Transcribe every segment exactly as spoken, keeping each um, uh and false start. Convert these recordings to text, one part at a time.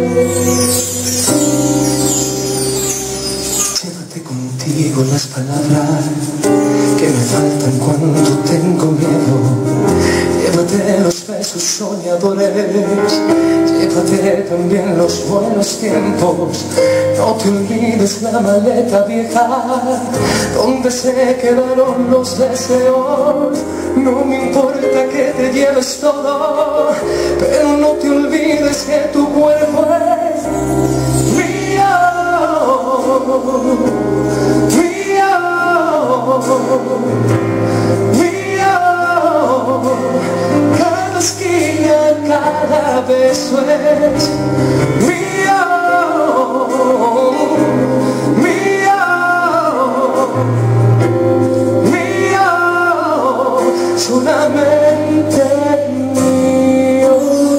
Llévate contigo las palabras que me faltan cuando tengo miedo. Llévate los besos soñadores, llévate también los buenos tiempos. No te olvides la maleta vieja donde se quedaron los deseos. No me importa que te lleves todo, pero no te olvides que tu cuerpo es mío, mío, mío. Cada esquina, cada beso es mío, mío, mío, solamente mío.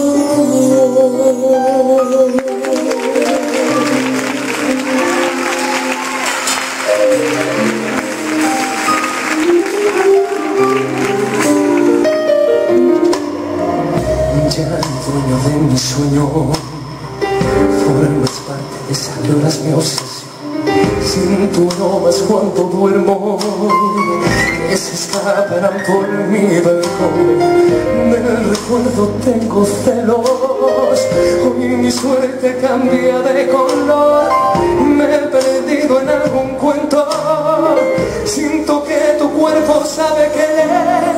Ya el dueño de mi sueño, formas parte de esa que ahora es mi obsesión. Sin tu aromas cuando duermo, que se escaparán por mi balcón. Del recuerdo tengo celos, hoy mi suerte cambia de color. Me he perdido en algún cuento, siento que tu cuerpo sabe que